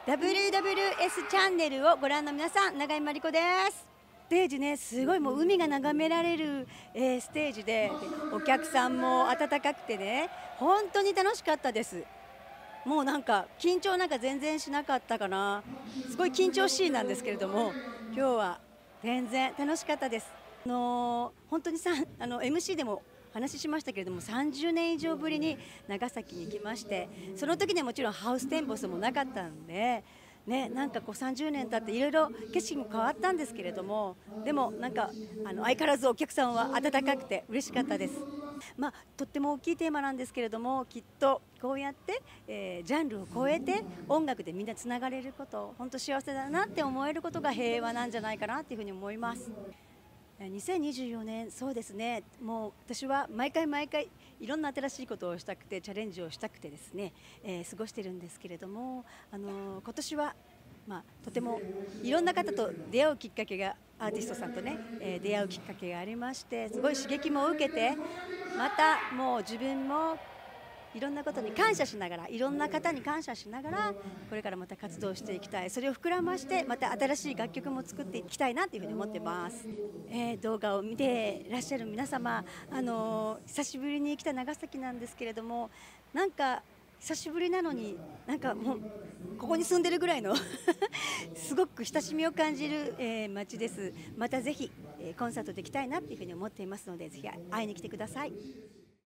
WWS チャンネルをご覧の皆さん、永井真理子です。ステージね、すごいもう海が眺められる、ステージで、お客さんも温かくてね、本当に楽しかったです。もうなんか緊張なんか全然しなかったかな。すごい緊張しいなんですけれども、今日は全然楽しかったです。本当にMC でも話しましたけれども、30年以上ぶりに長崎に来まして、その時にもちろんハウステンボスもなかったんで、ね、なんかこう30年経っていろいろ景色も変わったんですけれども、でもなんか相変わらずお客さんは温かくて嬉しかったです。とっても大きいテーマなんですけれども、きっとこうやって、ジャンルを超えて音楽でみんなつながれること、本当幸せだなって思えることが平和なんじゃないかなっていうふうに思います。2024年、そうですね、もう私は毎回毎回いろんな新しいことをしたくてチャレンジをしたくてですね、過ごしてるんですけれども、今年はとてもいろんな方と出会うきっかけがアーティストさんとね、出会うきっかけがありまして、すごい刺激も受けて、またもう自分もいろんなことに感謝しながら、いろんな方に感謝しながら、これからまた活動していきたい、それを膨らましてまた新しい楽曲も作っていきたいなというふうに思ってます。動画を見ていらっしゃる皆様、久しぶりに来た長崎なんですけれども、なんか久しぶりなのになんかもうここに住んでるぐらいのすごく親しみを感じる、街です。またぜひ、コンサートできたいなというふうに思っていますので、ぜひ会いに来てください。